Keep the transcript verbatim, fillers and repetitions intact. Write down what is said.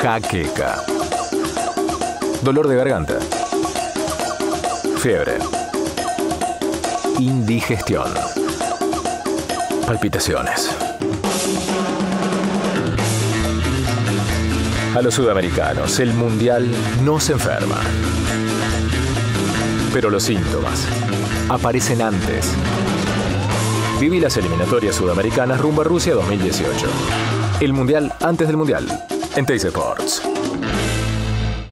Jaqueca. Dolor de garganta. Fiebre. Indigestión. Palpitaciones. A los sudamericanos, el mundial no se enferma. Pero los síntomas aparecen antes. Viví las eliminatorias sudamericanas rumbo a Rusia dos mil dieciocho. El mundial antes del mundial. En Teis Sports.